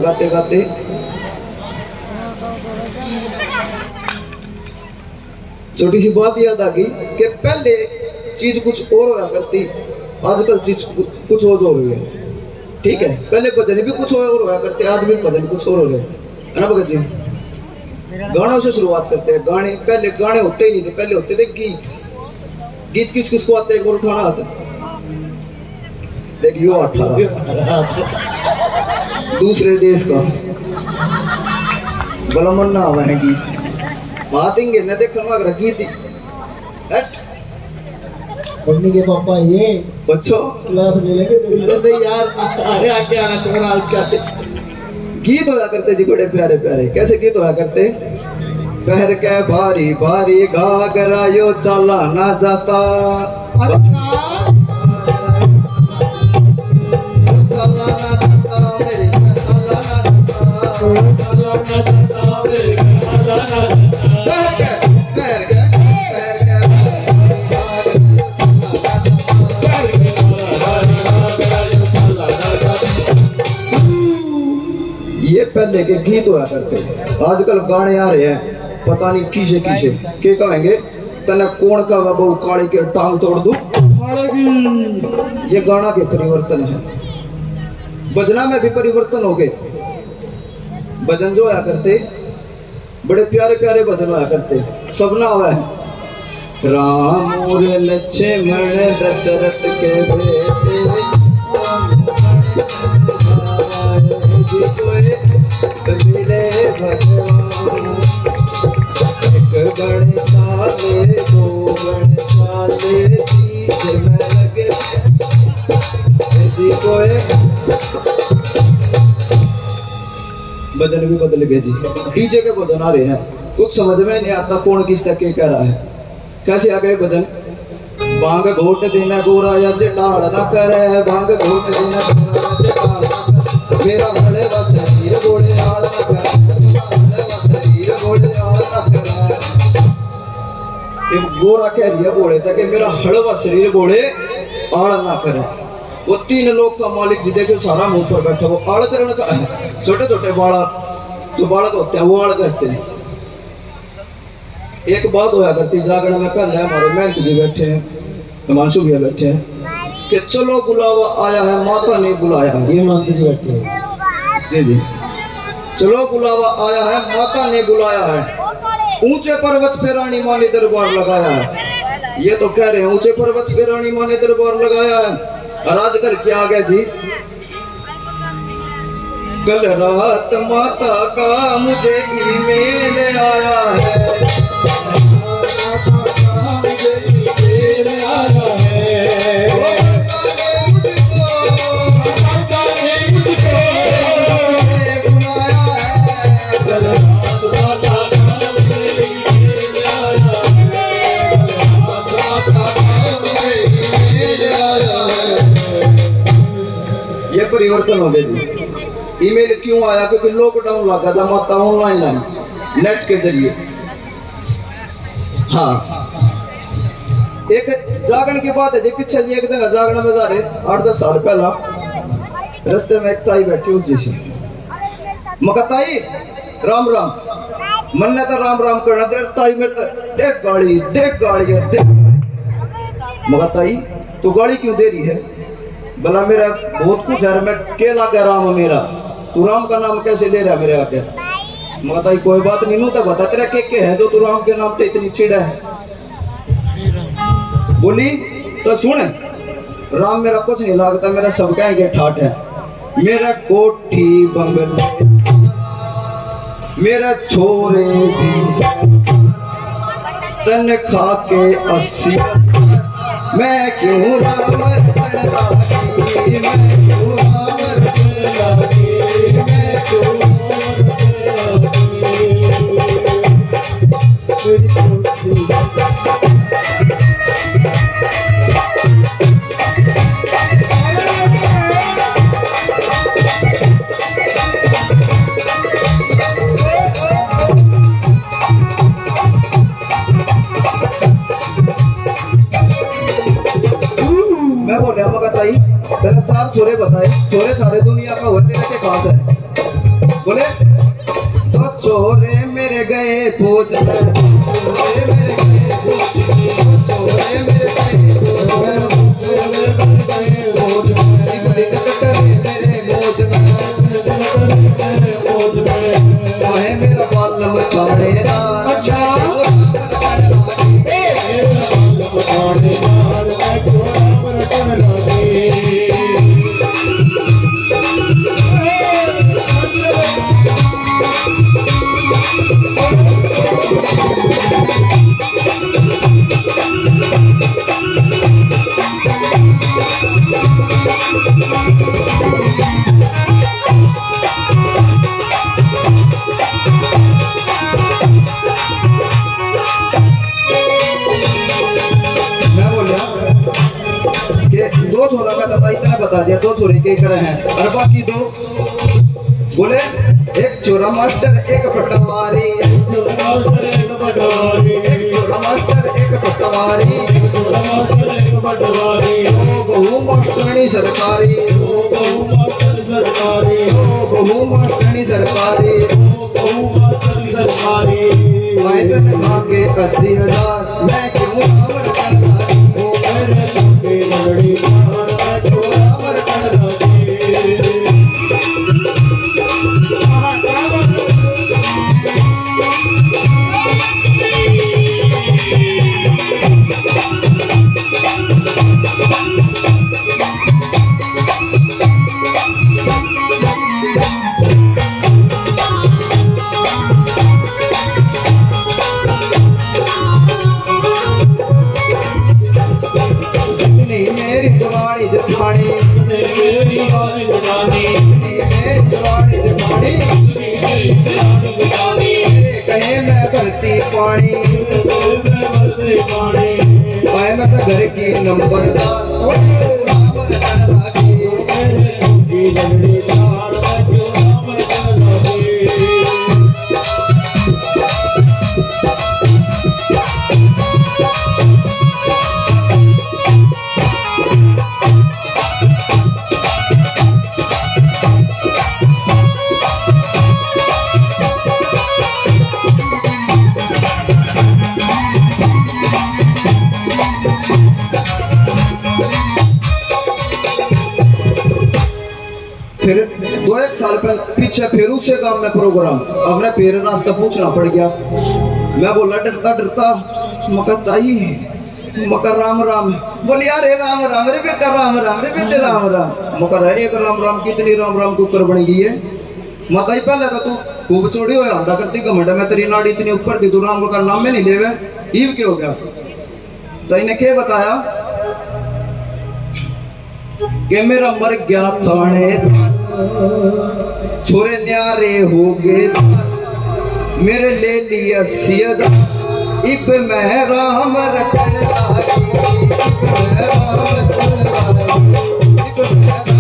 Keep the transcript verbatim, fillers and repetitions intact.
गाते गाते छोटी सी बात याद आ गई कि पहले चीज कुछ और होया करती, आजकल चीज कुछ और हो रही है। ठीक है, पहले भजन भी कुछ और होया करते, आज भी भजन कुछ और हो रहे है ना भगत जी। गानों से शुरुआत करते हैं। गाने पहले गाने होते ही नहीं थे, पहले होते थे गीत। गीत किस किस को आते हैं, एक बार उठाना आता देखियो अठारह दूसरे देश का बड़ा मन्ना हुआ है गीत बात इंगे न देखा गीत मम्मी के पापा ये बच्चों क्लास ले लेंगे यार आगे आके आना छोरा क्या गीत होया करते जी बड़े प्यारे प्यारे। कैसे गीत होया करते, पहर के भारी भारी घाघरा यो चला ना जाता, ये पहले के गीत होया करते। आजकल गाने आ रहे हैं पता नहीं किसे किसे के कहेंगे तने कौन का बहु काली के टांग तोड़ दूं, ये गाना के परिवर्तन है। भजना में भी परिवर्तन हो गए। भजन जो होया करते बड़े प्यारे प्यारे भजन होया करते, सबना हुआ है राम और लक्ष्मण दशरथ के बेटे मिले भगवान, एक गण चाले दो गण चाले बीच में लगे जी कोई। भजन भी बदल गए जी, डीजे के भजन आ रहे हैं, कुछ समझ में नहीं आता कौन किस तक कह रहा है। कैसे आ गए भजन, भांग घोट देना गोरा या जटाल न करे, भांग घोट देना गोरा या जटाल न करे, मेरा भले बस शरीर गोड़े आल न करे, भले बस शरीर गोड़े आल न करे। ये गोरा कह दिया गोड़े तक मेरा हड़वा शरीर गोड़े आल न करे। वो तीन लोग का मालिक जी देखो सारा मुंह पर बैठा, वो आड़ करने का है। छोटे छोटे बाड़ा जो बालक होते हैं वो आड़ करते हैं। एक बात होया करती जागरण में, पहले हमारे महंत जी बैठे हैं, हिमांशु भैया बैठे हैं कि चलो बुलावा आया है माता ने बुलाया है। ये महंत जी बैठे हैं जी जी, चलो बुलावा आया है माता ने बुलाया है, ऊंचे पर्वत पे रानी माँ ने दरबार लगाया है। ये तो कह रहे हैं ऊंचे पर्वत पे रानी माँ ने दरबार लगाया है, और आज कर क्या आ गया जी, कल रात माता का मुझे ईमेल आया है, मुझे ईमेल आया है, माता ने मुझको बुलाया है, कल रात माता का मुझे ईमेल आया है, माता का मुझे ईमेल आया है। ये परिवर्तन हो गए जी। ईमेल क्यों आया, क्योंकि लॉकडाउन लगा था, माता ऑनलाइन लाई नेट के जरिए। हाँ, एक जागरण की बात है जी, पीछे जी एक जगह जागरण में जा रहे आठ दस साल पहला, रास्ते में एक ताई बैठी उस जैसी, मगर ताई राम राम, मन ने तो राम राम करना दे, ताई में देख गाड़ी देख गाड़ी है देख, मगर ताई तू गाड़ी क्यों दे रही है, भला मेरा बहुत कुछ है, मैं केला का राम मेरा, तू राम का नाम कैसे ले रहा मेरे आके। माता कोई बात नहीं, नू तो बता तेरा के के है जो तू राम के नाम पे इतनी चिड़ा है। बोली तो सुन, राम मेरा कुछ नहीं लगता, मेरा सब कहेंगे ठाठ है, मेरा कोठी बंगले मेरा छोरे भी तन खा के अस्सी, मैं क्यों राम मैं क्यों राम मैं क्यों मैं बोल रहा मगर ताई तेरे चार छोरे बताए, छोरे सारे दुनिया का होते तेरे के पास है, बता दिया दो छोरे के करे हैं और बाकी दो बोले एक छोरा मास्टर एक पटवारी, एक छोरा मास्टर एक पटवारी, एक छोरा मास्टर एक पटवारी, एक छोरा मास्टर एक पटवारी, ओ बहु मास्टरनी सरकारी, ओ बहु मास्टर सरकारी, ओ बहु मास्टरनी सरकारी, ओ बहु मास्टरनी सरकारी। मैं खा के अस्सी हजार मैं क्यों अमर करता ओ मेरे लंबे लड़ी मार जो अमर करता कहे मैं भरती पानी पाए मैं तो घर की नंबरदार फिर दो एक साल पहले पीछे फिर उसे गांव में प्रोग्राम अपने फिर रास्ता पूछना पड़ गया। मैं बोला डरता डरता मका ताई मका राम राम बोली यारे राम राम रे बेटा राम राम रे बेटे राम राम मका रहे एक राम राम कितनी राम राम कुकर बन गई है माता पहले तो तू खूब चोड़ी हो आंदा करती घमंड मैं तेरी नाड़ी इतनी ऊपर थी तू राम का नाम में नहीं लेवे ईव क्या हो गया तो इन्हें क्या बताया कि मेरा मर गया थाने छोरे न्यारे हो गए मेरे ले लिया सियद इब मैं राम रखने लागी इब मैं राम रखने लागी इब मैं